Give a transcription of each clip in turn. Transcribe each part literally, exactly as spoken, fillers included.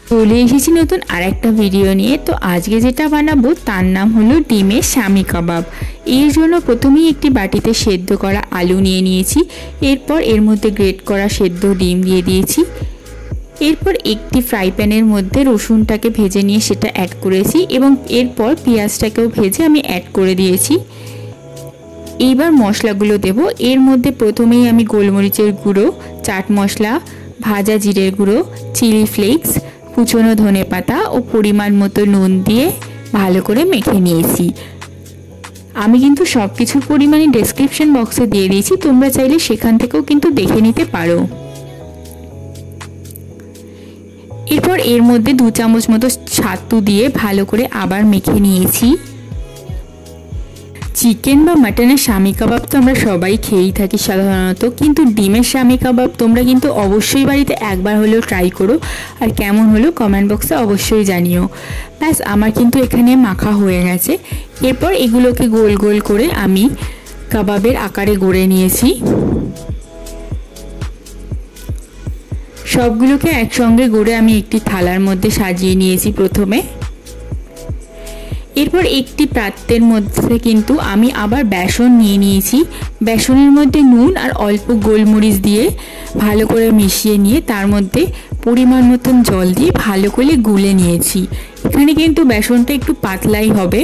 চলে এসেছি নতুন আরেকটা ভিডিও নিয়ে। তো আজকে যেটা বানাবো তার নাম হলো ডিমের শামি কাবাব। এর জন্য প্রথমেই একটি বাটিতে সেদ্ধ করা আলু নিয়ে নিয়েছি। এরপর এর মধ্যে গ্রেট করা সেদ্ধ ডিম দিয়ে দিয়েছি। এরপর একটি ফ্রাই প্যানের মধ্যে রসুনটাকে ভেজে নিয়ে সেটা অ্যাড করেছি এবং এরপর পেঁয়াজটাকেও ভেজে আমি অ্যাড করে দিয়েছি। এইবার মশলাগুলো দেব। এর মধ্যে প্রথমেই আমি গোলমরিচের গুঁড়ো, চাট মশলা, ভাজা জিরের গুঁড়ো, চিলি ফ্লেক্স, কুচনো ধনেপাতা ও পরিমাণ মতো নুন দিয়ে ভালো করে মেখে নিয়েছি। আমি কিন্তু সব কিছুর পরিমাণই ডেসক্রিপশন বক্সে দিয়ে দিয়েছি, তোমরা চাইলে সেখান থেকেও কিন্তু দেখে নিতে পারো। এরপর এর মধ্যে দু চামচ মতো ছাতু দিয়ে ভালো করে আবার মেখে নিয়েছি। চিকেন বা মাটনের শামি কাবাব তো আমরা সবাই খেয়েই থাকি সাধারণত, কিন্তু ডিমের শামি কাবাব তোমরা কিন্তু অবশ্যই বাড়িতে একবার হলেও ট্রাই করো, আর কেমন হলো কমেন্ট বক্সে অবশ্যই জানিও। ব্যাস আমার কিন্তু এখানে মাখা হয়ে গেছে। এরপর এগুলোকে গোল গোল করে আমি কাবাবের আকারে গড়ে নিয়েছি। সবগুলোকে একসঙ্গে গড়ে আমি একটি থালার মধ্যে সাজিয়ে নিয়েছি প্রথমে। এরপর একটি পাত্রের মধ্যে কিন্তু আমি আবার বেসন নিয়ে নিয়েছি। বেসনের মধ্যে নুন আর অল্প গোলমরিচ দিয়ে ভালো করে মিশিয়ে নিয়ে তার মধ্যে পরিমাণ মতন জল দিয়ে ভালো করে গুলে নিয়েছি। এখানে কিন্তু বেসনটা একটু পাতলাই হবে।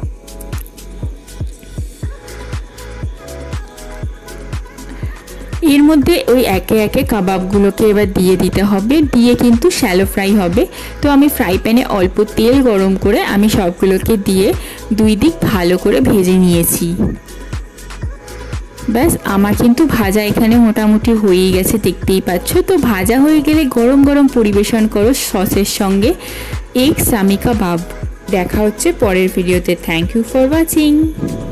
এর মধ্যে ওই একে একে কাবাবগুলোকে এবার দিয়ে দিতে হবে, দিয়ে কিন্তু শ্যালো ফ্রাই হবে। তো আমি ফ্রাই প্যানে অল্প তেল গরম করে আমি সবগুলোকে দিয়ে দুই দিক ভালো করে ভেজে নিয়েছি। ব্যাস আমার কিন্তু ভাজা এখানে মোটামুটি হয়েই গেছে, দেখতেই পাচ্ছ। তো ভাজা হয়ে গেলে গরম গরম পরিবেশন করো সসের সঙ্গে এগ শামি কাবাব। দেখা হচ্ছে পরের ভিডিওতে। Thank you for watching.